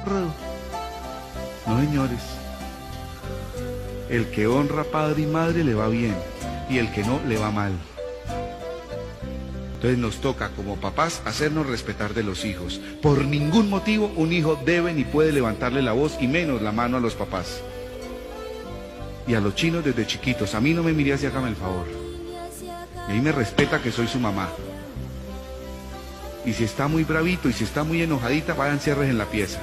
No, señores. El que honra padre y madre le va bien, y el que no le va mal. Entonces nos toca como papás hacernos respetar de los hijos. Por ningún motivo un hijo debe ni puede levantarle la voz y menos la mano a los papás. Y a los chinos desde chiquitos, a mí no me mire así, hágame el favor. Y ahí me respeta que soy su mamá. Y si está muy bravito y si está muy enojadita, vayan, cierres en la pieza.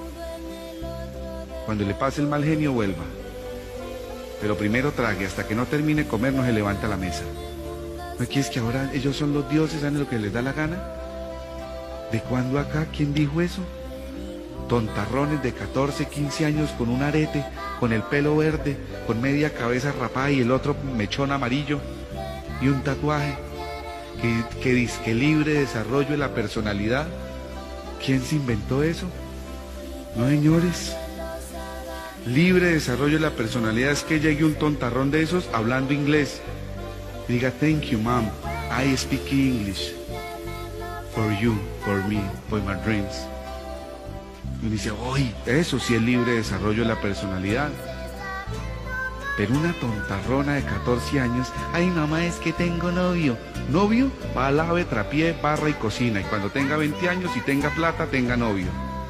Cuando le pase el mal genio, vuelva. Pero primero trague, hasta que no termine de comer, no se levanta a la mesa. ¿No es que ahora ellos son los dioses, saben lo que les da la gana? ¿De cuándo acá? ¿Quién dijo eso? Tontarrones de 14, 15 años con un arete, con el pelo verde, con media cabeza rapada y el otro mechón amarillo y un tatuaje que dizque libre desarrollo de la personalidad. ¿Quién se inventó eso? No, señores. Libre desarrollo de la personalidad es que llegue un tontarrón de esos hablando inglés. Diga, thank you, mom. I speak English. For you, for me, for my dreams. Y uno dice, uy, eso sí es libre desarrollo de la personalidad. Pero una tontarrona de 14 años, ay, mamá, es que tengo novio. ¿Novio? Va, lave, trapie, barra y cocina. Y cuando tenga 20 años y tenga plata, tenga novio.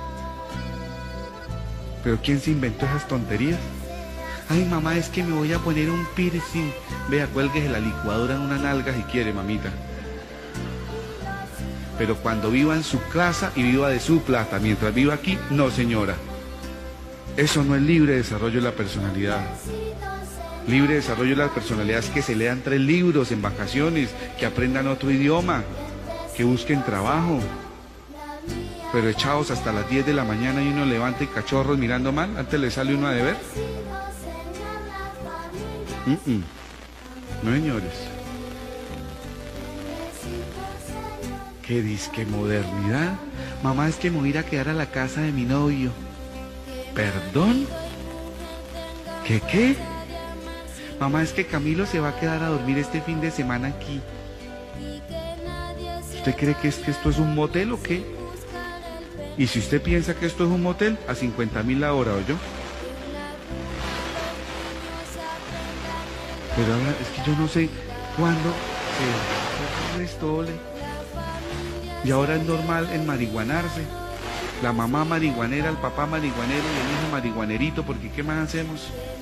¿Pero quién se inventó esas tonterías? Ay, mamá, es que me voy a poner un piercing. Vea, cuélguese la licuadora en una nalga si quiere, mamita. Pero cuando viva en su casa y viva de su plata, mientras viva aquí, no, señora. Eso no es libre desarrollo de la personalidad. Libre desarrollo de la personalidad es que se lean 3 libros en vacaciones, que aprendan otro idioma, que busquen trabajo. Pero echados hasta las 10 de la mañana y uno levanta y cachorros mirando mal, antes le sale uno a deber. No, señores. ¿Qué disque modernidad? Mamá, es que me voy a ir a quedar a la casa de mi novio. ¿Perdón? ¿Qué? Mamá, es que Camilo se va a quedar a dormir este fin de semana aquí. ¿Usted cree que esto es un motel o qué? Y si usted piensa que esto es un motel, a 50.000 la hora, ¿oyó? Pero ahora es que yo no sé cuándo se restole. Y ahora es normal enmarihuanarse. La mamá marihuanera, el papá marihuanero y el hijo marihuanerito, porque ¿qué más hacemos?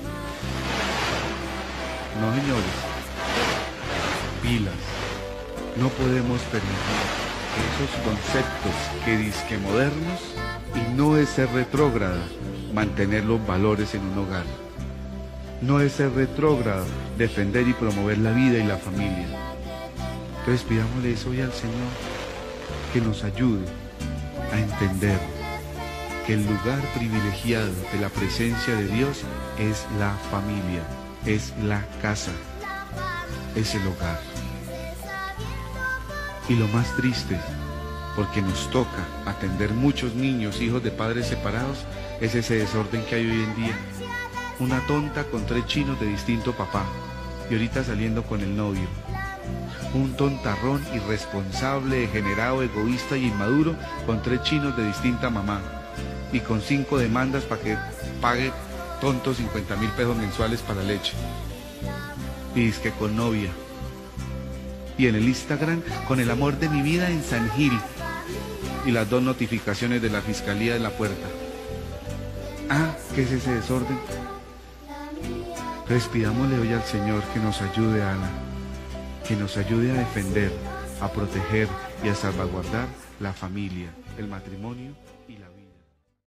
No, señores. Pilas. No podemos permitir que esos conceptos que dizque modernos y no es ser retrógrada mantener los valores en un hogar. No es ser retrógrado defender y promover la vida y la familia. Entonces pidámosle eso hoy al Señor, que nos ayude a entender que el lugar privilegiado de la presencia de Dios es la familia, es la casa, es el hogar. Y lo más triste, porque nos toca atender muchos niños, hijos de padres separados, es ese desorden que hay hoy en día. Una tonta con 3 chinos de distinto papá, y ahorita saliendo con el novio. Un tontarrón irresponsable, degenerado, egoísta y inmaduro con 3 chinos de distinta mamá, y con 5 demandas para que pague tontos 50.000 pesos mensuales para leche. Y es que con novia. Y en el Instagram, con el amor de mi vida en San Gil. Y las 2 notificaciones de la fiscalía en la puerta. Ah, ¿qué es ese desorden? Entonces pidámosle hoy al Señor que nos ayude, Ana, que nos ayude a defender, a proteger y a salvaguardar la familia, el matrimonio